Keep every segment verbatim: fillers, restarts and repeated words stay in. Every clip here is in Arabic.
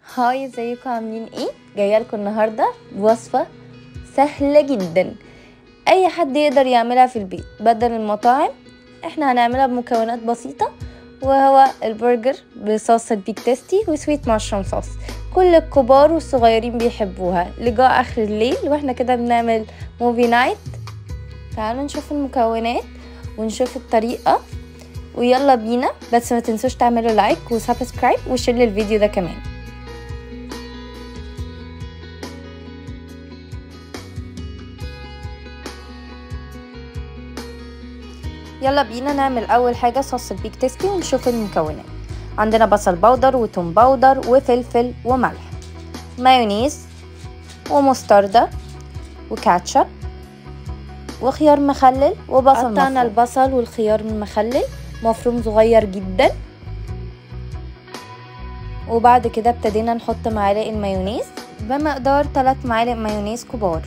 هاي، ازيكم؟ عاملين ايه؟ جايه لكم النهارده بوصفه سهله جدا اي حد يقدر يعملها في البيت بدل المطاعم. احنا هنعملها بمكونات بسيطه، وهو البرجر بصوص البيك تيستي وسويت مشروم صوص. كل الكبار والصغيرين بيحبوها لجاء اخر الليل واحنا كده بنعمل موفي نايت. تعالوا نشوف المكونات ونشوف الطريقه ويلا بينا. بس ما تنسوش تعملوا لايك وسبسكرايب وشير للفيديو ده كمان. يلا بينا نعمل اول حاجه صوص البيك تيستي ونشوف المكونات. عندنا بصل بودر وتوم بودر وفلفل وملح، مايونيز ومستردة وكاتشب وخيار مخلل وبصل. قطعنا البصل والخيار المخلل مفروم صغير جدا، وبعد كده ابتدينا نحط معالق المايونيز بمقدار ثلاث معالق مايونيز كبار.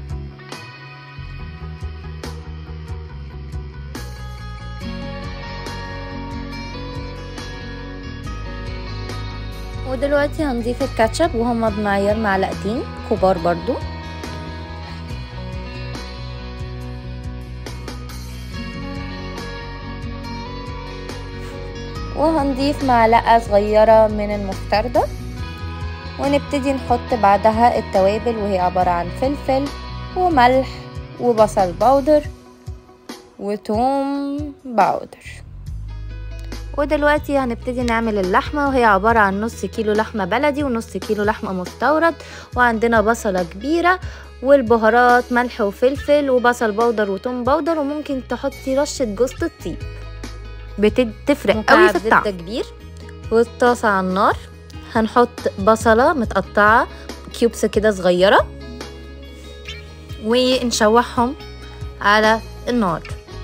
ودلوقتي هنضيف الكاتشب وهما بمعيار معلقتين كبار برضو، وهنضيف معلقة صغيرة من المستردة، ونبتدي نحط بعدها التوابل وهي عبارة عن فلفل وملح وبصل بودر وتوم بودر. ودلوقتي هنبتدي نعمل اللحمة وهي عبارة عن نص كيلو لحمة بلدي ونص كيلو لحمة مستورد، وعندنا بصلة كبيرة والبهارات ملح وفلفل وبصل بودر وتوم بودر، وممكن تحطي رشة جوز الطيب بتفرق قوي في الطعم. كبير والطاسة على النار هنحط بصلة متقطعة كيوبس كده صغيرة ونشوحهم على النار،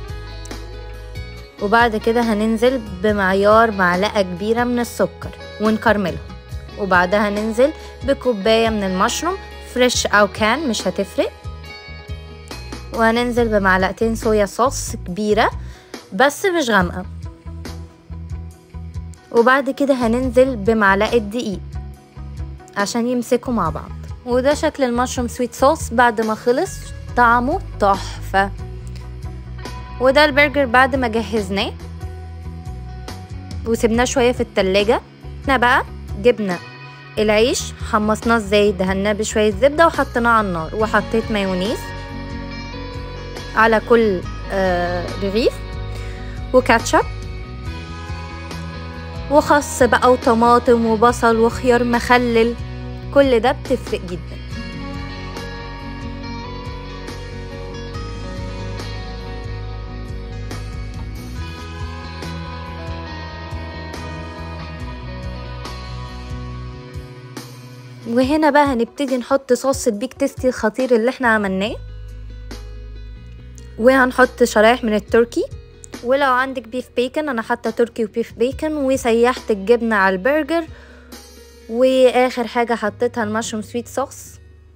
وبعد كده هننزل بمعيار معلقة كبيرة من السكر ونكرملهم، وبعدها ننزل بكوباية من المشروم فريش او كان مش هتفرق، وهننزل بمعلقتين صويا صوص كبيرة بس مش غامقة، وبعد كده هننزل بمعلقة دقيق عشان يمسكوا مع بعض. وده شكل المشروم سويت صوص بعد ما خلص، طعمه تحفة. وده البرجر بعد ما جهزناه وسبناه شوية في التلاجة. احنا بقى جبنا العيش حمصناه ازاي، دهناه بشوية زبدة وحطيناه على النار، وحطيت مايونيز على كل آه رغيف وكاتشب وخس بقى وطماطم وبصل وخيار مخلل، كل ده بتفرق جدا. وهنا بقى هنبتدي نحط صوص البيك تيستي الخطير اللي احنا عملناه، وهنحط شرايح من التركي، ولو عندك بيف بيكن انا حاطه تركي وبيف بيكن، وسيحت الجبنه على البرجر، واخر حاجه حطيتها المشروم سويت صوص.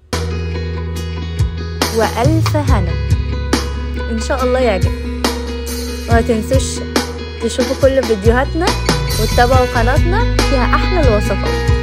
والف هنا، ان شاء الله يعجبك. وما تنسوش تشوفوا كل فيديوهاتنا وتتابعوا قناتنا فيها احلى الوصفات.